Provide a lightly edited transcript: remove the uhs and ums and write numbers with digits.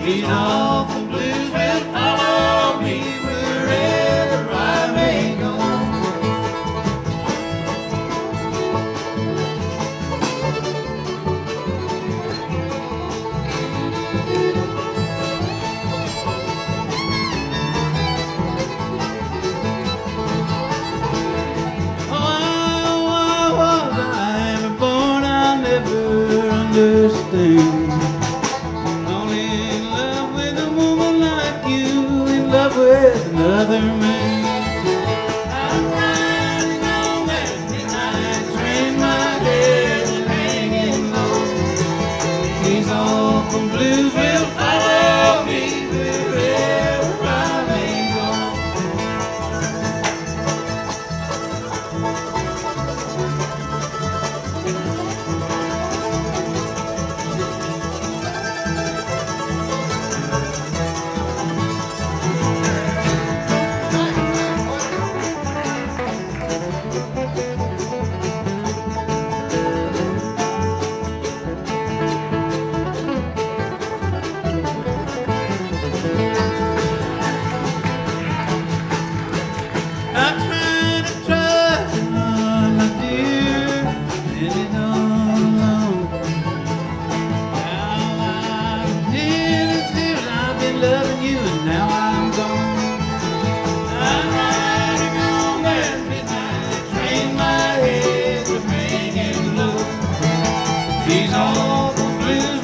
These awful blues will follow me wherever I may go. Understand. Only in love with a woman like you, in love with another man. I'm riding on that midnight train, my head is hanging low. These awful blues will follow me wherever I may go. Loving you and now I'm gone. I'm riding on that midnight train, my head was hanging low. These awful blues